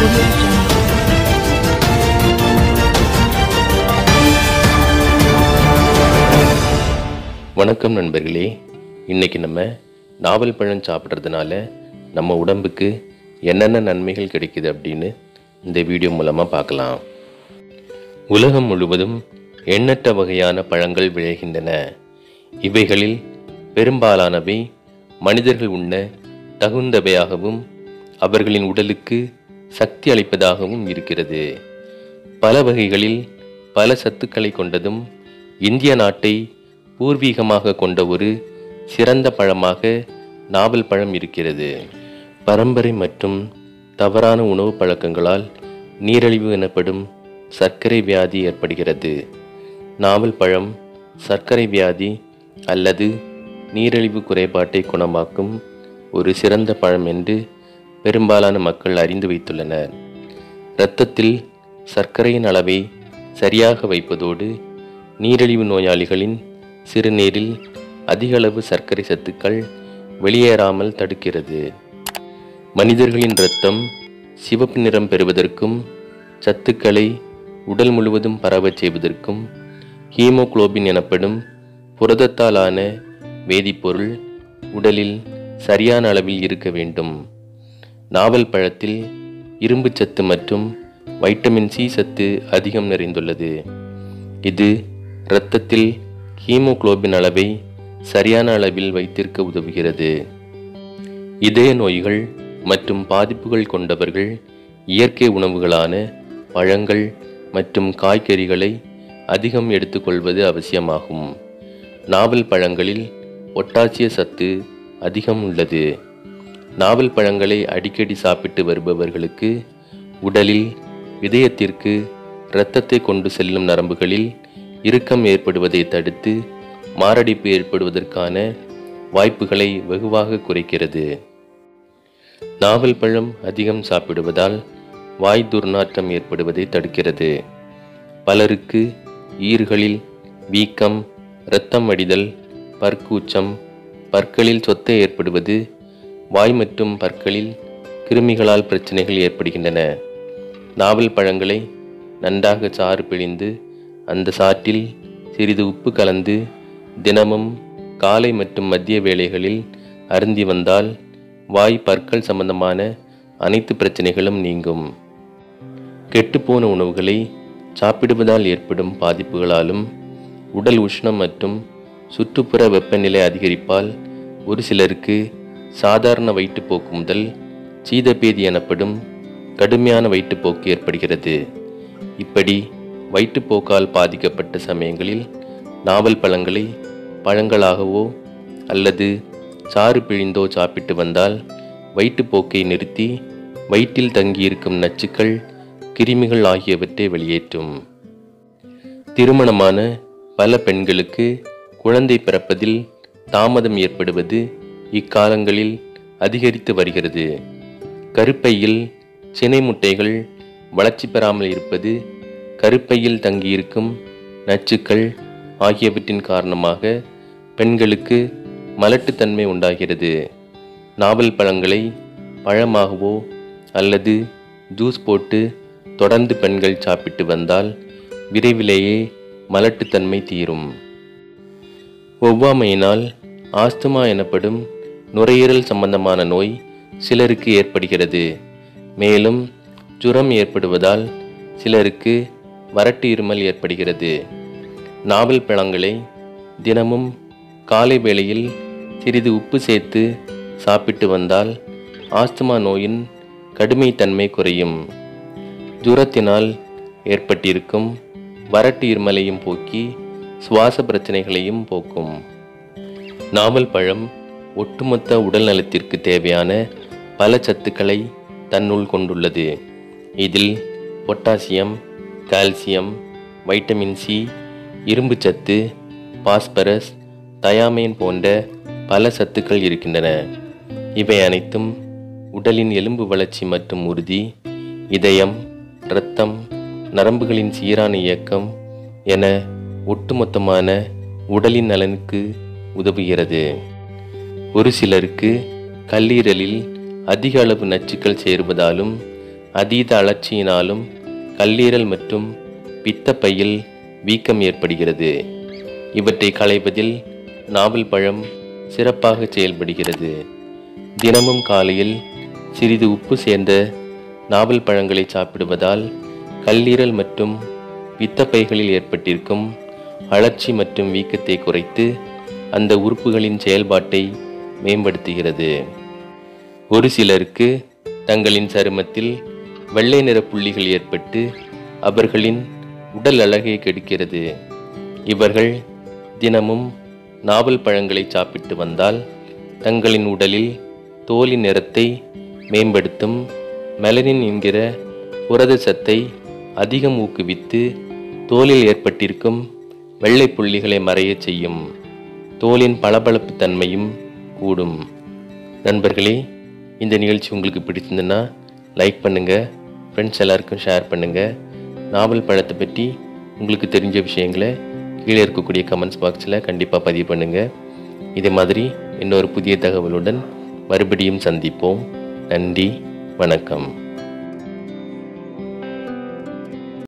வணக்கம் நண்பர்களே, இன்றைக்கி நம்ம நாவல் பழம் சாப்பிட்றதுனால நம்ம உடம்புக்கு என்னென்ன நன்மைகள் கிடைக்குது அப்படின்னு இந்த வீடியோ மூலமாக பார்க்கலாம். உலகம் முழுவதும் எண்ணற்ற வகையான பழங்கள் விளைகின்றன. இவைகளில் பெரும்பாலானவை மனிதர்கள் உண்ண தகுந்தவையாகவும் அவர்களின் உடலுக்கு சக்தி அளிப்பதாகவும் இருக்கிறது. பல வகைகளில் பல சத்துக்களை கொண்டதும் இந்திய நாட்டை பூர்வீகமாக கொண்ட ஒரு சிறந்த பழமாக நாவல் பழம் இருக்கிறது. பரம்பரை மற்றும் தவறான உணவு பழக்கங்களால் நீரிழிவு எனப்படும் சர்க்கரை வியாதி ஏற்படுகிறது. நாவல் பழம் சர்க்கரை வியாதி அல்லது நீரிழிவு குறைபாட்டை குணமாக்கும் ஒரு சிறந்த பழம் என்று பெரும்பாலான மக்கள் அறிந்து வைத்துள்ளனர். இரத்தத்தில் சர்க்கரையின் அளவை சரியாக வைப்பதோடு நீரிழிவு நோயாளிகளின் சிறுநீரில் அதிக அளவு சர்க்கரை சத்துக்கள் வெளியேறாமல் தடுக்கிறது. மனிதர்களின் இரத்தம் சிவப்பு நிறம் பெறுவதற்கும் சத்துக்களை உடல் முழுவதும் பரவச் செய்வதற்கும் ஹீமோகுளோபின் எனப்படும் புரதத்தாலான வேதிப்பொருள் உடலில் சரியான அளவில் இருக்க வேண்டும். நாவல் பழத்தில் இரும்பு சத்து மற்றும் வைட்டமின் சி சத்து அதிகம் நிறைந்துள்ளது. இது இரத்தத்தில் ஹீமோகுளோபின் அளவை சரியான அளவில் வைத்திருக்க உதவுகிறது. இதய நோய்கள் மற்றும் பாதிப்புகள் கொண்டவர்கள் இயற்கை உணவுகளான பழங்கள் மற்றும் காய்கறிகளை அதிகம் எடுத்துக்கொள்வது அவசியமாகும். நாவல் பழங்களில் பொட்டாசிய சத்து அதிகம் உள்ளது. நாவல் பழங்களை அடிக்கடி சாப்பிட்டு வருபவர்களுக்கு உடலில் இதயத்திற்கு இரத்தத்தை கொண்டு செல்லும் நரம்புகளில் இறுக்கம் ஏற்படுவதை தடுத்து மாரடைப்பு ஏற்படுவதற்கான வாய்ப்புகளை வெகுவாக குறைக்கிறது. நாவல் பழம் அதிகம் சாப்பிடுவதால் வாய் துர்நாற்றம் ஏற்படுவதை தடுக்கிறது. பலருக்கு ஈறுகளில் வீக்கம், இரத்தம் வடிதல், பற்கூச்சம், பற்களில் சொத்தை ஏற்படுவது, வாய் மற்றும் பற்களில் கிருமிகளால் பிரச்சனைகள் ஏற்படுகின்றன. நாவல் பழங்களை நன்றாக சாறு பிழிந்து அந்த சாற்றில் சிறிது உப்பு கலந்து தினமும் காலை மற்றும் மதிய வேளைகளில் அருந்தி வந்தால் வாய் பற்கள் சம்பந்தமான அனைத்து பிரச்சனைகளும் நீங்கும். கெட்டுப்போன உணவுகளை சாப்பிடுவதால் ஏற்படும் பாதிப்புகளாலும் உடல் உஷ்ணம் மற்றும் சுற்றுப்புற வெப்பநிலை அதிகரிப்பால் ஒரு சிலருக்கு சாதாரண வயிற்றுப்போக்கு முதல் சீதபேதி எனப்படும் கடுமையான வயிற்றுப்போக்கு ஏற்படுகிறது. இப்படி வயிற்றுப்போக்கால் பாதிக்கப்பட்ட சமயங்களில் நாவல் பழங்களை பழங்களாகவோ அல்லது சாறு பிழிந்தோ சாப்பிட்டு வந்தால் வயிற்றுப்போக்கை நிறுத்தி வயிற்றில் தங்கியிருக்கும் நச்சுக்கள், கிருமிகள் ஆகியவற்றை வெளியேற்றும். திருமணமான பல பெண்களுக்கு குழந்தை பிறப்பதில் தாமதம் ஏற்படுவது இக்காலங்களில் அதிகரித்து வருகிறது. கருப்பையில் சினை முட்டைகள் வளர்ச்சி பெறாமல் இருப்பது, கருப்பையில் தங்கியிருக்கும் நச்சுக்கள் ஆகியவற்றின் காரணமாக பெண்களுக்கு மலட்டுத்தன்மை உண்டாகிறது. நாவல் பழங்களை பழமாகவோ அல்லது ஜூஸ் போட்டு தொடர்ந்து பெண்கள் சாப்பிட்டு வந்தால் விரைவிலேயே மலட்டுத்தன்மை தீரும். ஒவ்வாமையினால் ஆஸ்துமா எனப்படும் நுரையீரல் சம்பந்தமான நோய் சிலருக்கு ஏற்படுகிறது. மேலும் ஜுரம் ஏற்படுவதால் சிலருக்கு வறட்டு இருமல் ஏற்படுகிறது. நாவல் பழங்களை தினமும் காலை வேளையில் சிறிது உப்பு சேர்த்து சாப்பிட்டு வந்தால் ஆஸ்துமா நோயின் கடுமைத்தன்மை குறையும். ஜுரத்தினால் ஏற்பட்டிருக்கும் வறட்டு இருமலையும் போக்கி சுவாச பிரச்சனைகளையும் போக்கும். நாவல் பழம் ஒட்டுமொத்த உடல் நலத்திற்கு தேவையான பல சத்துக்களை தன்னுள் கொண்டுள்ளது. இதில் பொட்டாசியம், கால்சியம், வைட்டமின் சி, இரும்பு சத்து, பாஸ்பரஸ், தயாமைன் போன்ற பல சத்துக்கள் இருக்கின்றன. இவை அனைத்தும் உடலின் எலும்பு வளர்ச்சி மற்றும் உறுதி, இதயம், இரத்தம், நரம்புகளின் சீரான இயக்கம் என ஒட்டுமொத்தமான உடலின் நலனுக்கு உதவுகிறது. ஒரு சிலருக்கு கல்லீரலில் அதிக அளவு நச்சுக்கள் சேருவதாலும் அதீத அழற்சியினாலும் கல்லீரல் மற்றும் பித்தப்பையில் வீக்கம் ஏற்படுகிறது. இவற்றை களைவதில் நாவல் பழம் சிறப்பாக செயல்படுகிறது. தினமும் காலையில் சிறிது உப்பு சேர்ந்த நாவல் பழங்களை சாப்பிடுவதால் கல்லீரல் மற்றும் பித்தப்பைகளில் ஏற்பட்டிருக்கும் அழற்சி மற்றும் வீக்கத்தை குறைத்து அந்த உறுப்புகளின் செயல்பாட்டை மேம்படுத்துகிறது. ஒரு சிலருக்கு தங்களின் சருமத்தில் வெள்ளை நிற புள்ளிகள் ஏற்பட்டு அவர்களின் உடல் அழகை கெடுக்கிறது. இவர்கள் தினமும் நாவல் பழங்களை சாப்பிட்டு வந்தால் தங்களின் உடலில் தோலின் நிறத்தை மேம்படுத்தும் மெலனின் என்கிற புரத சத்தை அதிகம் ஊக்குவித்து தோலில் ஏற்பட்டிருக்கும் வெள்ளை புள்ளிகளை மறையச் செய்யும். தோலின் பளபளப்பு தன்மையும் கூடும். நண்பர்களே, இந்த நிகழ்ச்சி உங்களுக்கு பிடிச்சிருந்துன்னா லைக் பண்ணுங்கள், ஃப்ரெண்ட்ஸ் எல்லாருக்கும் ஷேர் பண்ணுங்கள். நாவல் பழத்தை பற்றி உங்களுக்கு தெரிஞ்ச விஷயங்களை கீழே இருக்கக்கூடிய கமெண்ட்ஸ் பாக்ஸில் கண்டிப்பாக பதிவு பண்ணுங்கள். இதே மாதிரி இன்னொரு புதிய தகவலுடன் மறுபடியும் சந்திப்போம். நன்றி, வணக்கம்.